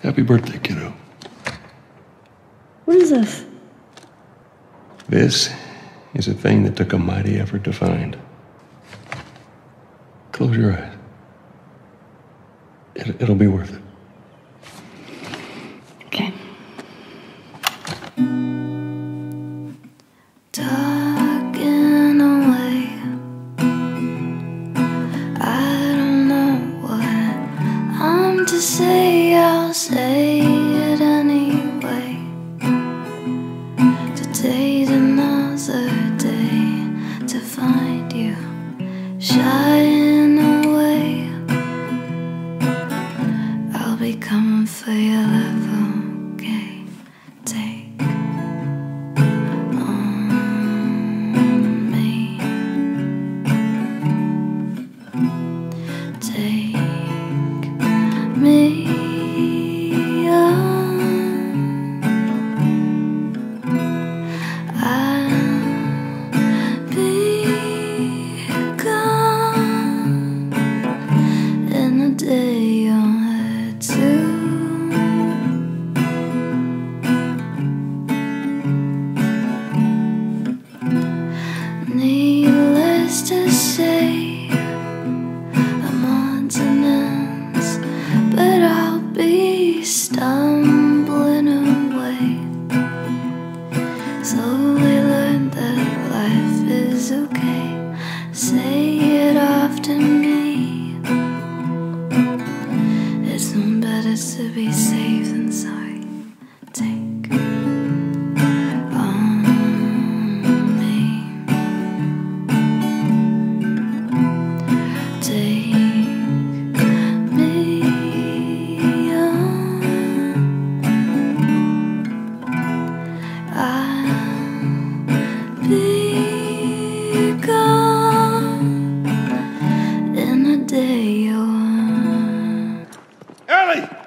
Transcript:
Happy birthday, kiddo. What is this? This is a thing that took a mighty effort to find. Close your eyes. It'll be worth it. Okay. Talking away, I don't know what I'm to say, I'll say it anyway. Today's another day to find you shying away. I'll be coming for your love, okay? Take on me. Take me on. I'll be gone in a day or two. Needless to say, I'm odds and ends, but I'll be stumbling away. Slowly learn that life is okay. Say it often to me. It's no better to be safe than sorry. Take on me. Take me on. I'll be gone in a day or... Ellie!